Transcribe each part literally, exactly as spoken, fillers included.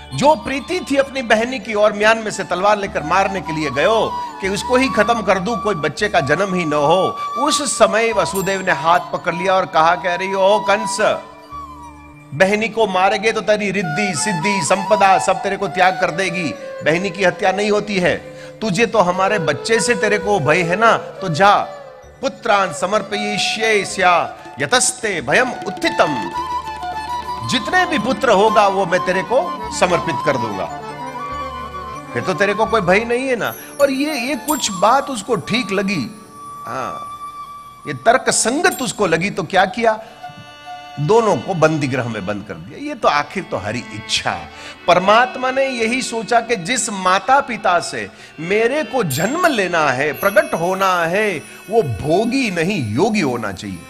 जो प्रीति थी अपनी बहनी की और म्यान में से तलवार लेकर मारने के लिए गयो कि उसको ही खत्म कर दूं, कोई बच्चे का जन्म ही न हो। उस समय वसुदेव ने हाथ पकड़ लिया और कहा, कह रही हो कंस, बहनी को मारेगे तो तेरी रिद्धि सिद्धि संपदा सब तेरे को त्याग कर देगी। बहनी की हत्या नहीं होती है, तुझे तो हमारे बच्चे से तेरे को भय है ना, तो जा पुत्रान समर्पयिष्येस्या यतस्ते भयम उत्थितम। जितने भी पुत्र होगा वो मैं तेरे को समर्पित कर दूंगा, फिर तो तेरे को कोई भय नहीं है ना। और ये ये कुछ बात उसको ठीक लगी, हाँ ये तर्क संगत उसको लगी, तो क्या किया, दोनों को बंदी गृह में बंद कर दिया। ये तो आखिर तो हरी इच्छा। परमात्मा ने यही सोचा कि जिस माता पिता से मेरे को जन्म लेना है, प्रकट होना है, वो भोगी नहीं योगी होना चाहिए।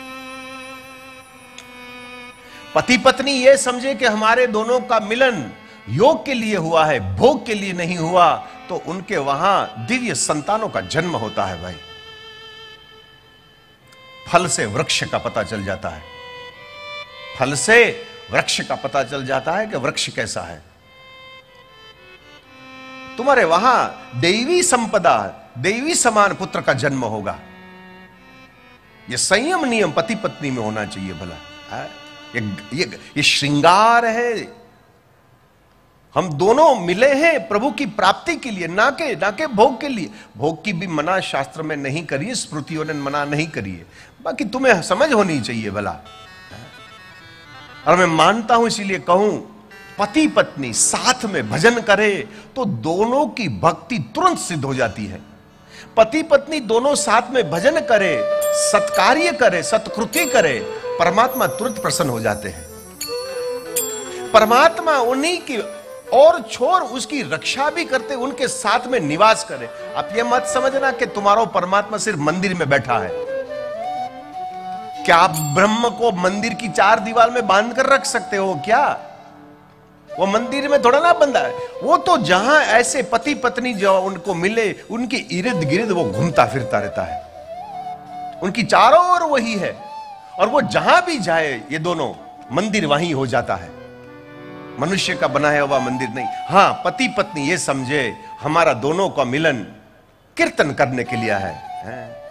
पति पत्नी ये समझे कि हमारे दोनों का मिलन योग के लिए हुआ है, भोग के लिए नहीं हुआ, तो उनके वहां दिव्य संतानों का जन्म होता है। भाई फल से वृक्ष का पता चल जाता है, फल से वृक्ष का पता चल जाता है कि वृक्ष कैसा है। तुम्हारे वहां दैवी संपदा, दैवी समान पुत्र का जन्म होगा। यह संयम नियम पति पत्नी में होना चाहिए। भला ये ये ये श्रृंगार है। हम दोनों मिले हैं प्रभु की प्राप्ति के लिए, ना के ना के भोग के लिए। भोग की भी मना शास्त्र में नहीं करी है, स्मृतियों ने मना नहीं करी है, बाकी तुम्हें समझ होनी चाहिए भला। और मैं मानता हूं, इसीलिए कहूं, पति पत्नी साथ में भजन करे तो दोनों की भक्ति तुरंत सिद्ध हो जाती है। पति पत्नी दोनों साथ में भजन करे, सत्कार्य करे, सत्कृति करे, परमात्मा तुरंत प्रसन्न हो जाते हैं। परमात्मा उन्हीं की और छोर उसकी रक्षा भी करते, उनके साथ में निवास करे। आप ये मत समझना कि तुम्हारा परमात्मा सिर्फ मंदिर में बैठा है। क्या आप ब्रह्म को मंदिर की चार दीवार में बांध कर रख सकते हो क्या? वो मंदिर में थोड़ा ना बंधा है। वो तो जहां ऐसे पति पत्नी जो उनको मिले, उनके इर्द गिर्द वो घूमता फिरता रहता है, उनकी चारों ओर वही है। और वो जहां भी जाए ये दोनों मंदिर वहीं हो जाता है, मनुष्य का बनाया हुआ मंदिर नहीं। हां, पति पत्नी ये समझे हमारा दोनों का मिलन कीर्तन करने के लिए है, है?